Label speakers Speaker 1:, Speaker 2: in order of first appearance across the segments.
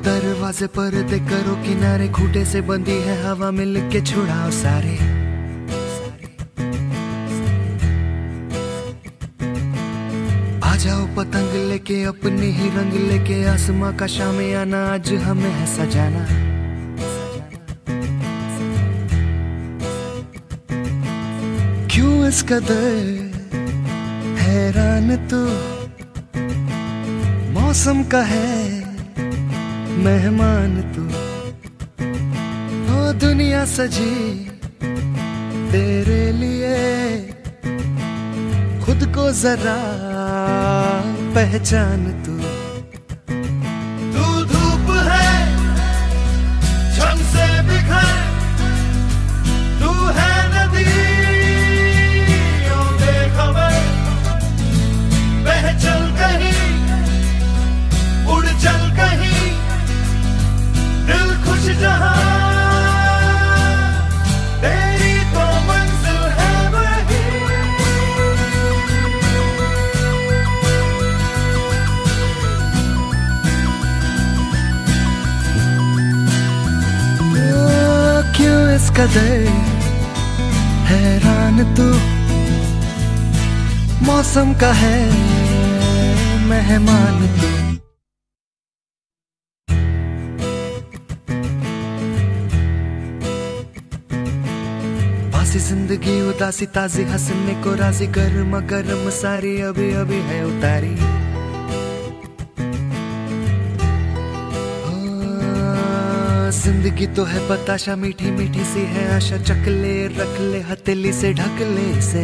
Speaker 1: दरवाजे पर दे करो किनारे, खूंटे से बंदी है हवा मिल के छुड़ाओ सारे। आ जाओ पतंग लेके अपने ही रंग लेके, आसमां का शामियाना आज हमें है सजाना। क्यों इस कदर हैरान तू, मौसम का है मेहमान तू। ओ दुनिया सजी तेरे लिए, खुद को जरा पहचान तू।
Speaker 2: तू धूप है झम से बिखर, तू है नदी ओ बेखबर। बह चल कहीं उड़ चल कहीं, दिल खुश जहां तेरी तो मंजिल है वही।
Speaker 1: क्यों इस कदर हैरान तू, मौसम का है मेहमान तू। बासी जिंदगी उदासी ताजी हंसने को राजी, गर्मा गर्म सारी अभी अभी है उतारी। जिंदगी तो है बताशा मीठी मीठी सी है आशा, चकले रख ले हथेली से ढक ले इसे।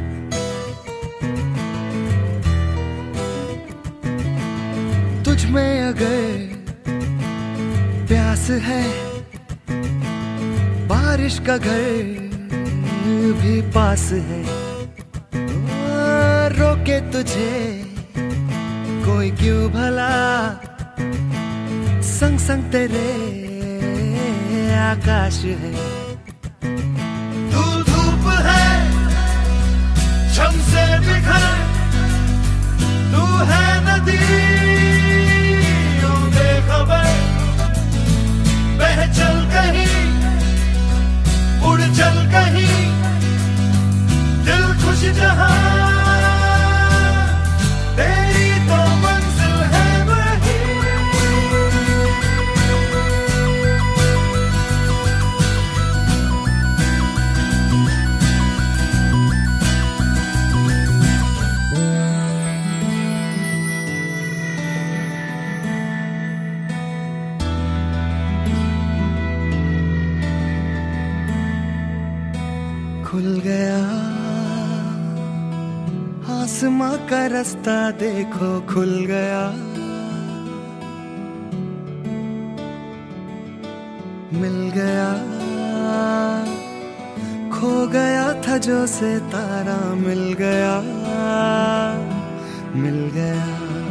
Speaker 1: तुझ में अगर प्यास है, बारिश का घर भी पास है। रोके तुझे कोई क्यों भला, संग संग तेरे आकाश है।
Speaker 2: तू धूप है झम से बिखर, तू है नदी ओ बेखबर। बह चल कहीं उड़ चल कहीं, दिल खुश जहां तेरी तो मंजिल है वही।
Speaker 1: खुल गया आसमां का रास्ता देखो, खुल गया। मिल गया खो गया था जो सितारा, मिल गया मिल गया।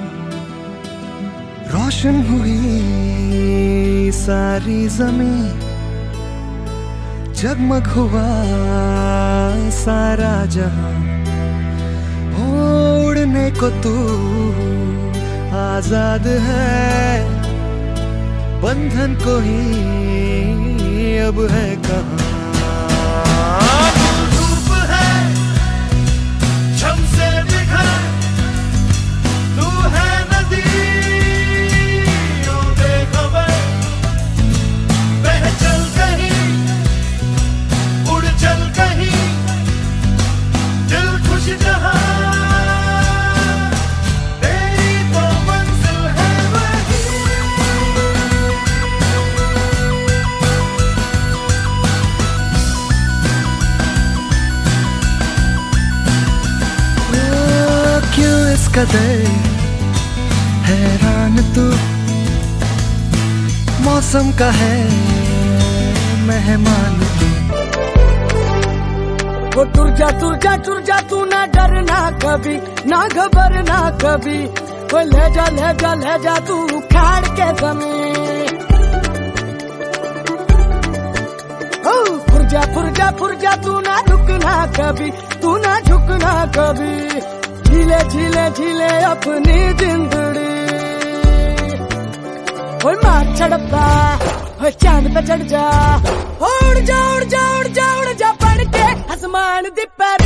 Speaker 1: रोशन हुई सारी जमीन, जगमग हुआ सारा जहां। उड़ने को तू आजाद है, बंधन को ही अब है कहां।
Speaker 2: धूप है झम से बिखर, तू है नदी ओ बेखबर। बह चल कहीं उड़ चल कहीं, दिल खुश जहां तेरी तो मंजिल है वही।
Speaker 1: क्यों इस कदर हैरान तू, मौसम का है मेहमान तू।
Speaker 3: वो टुर जा तू ना डरना कभी, ना घबरना कभी। वो ले जा तू उखाड़ के जमीन। फुर जा तू ना रुकना कभी, तू ना झुकना कभी। झीले अपनी जिंदड़ी। ओए मार छड़प्पा ओए चांद पे चढ़ जा, उड़ जा उड़ जा उड़ जा उड़ जा पड़ के आसमान दी पैर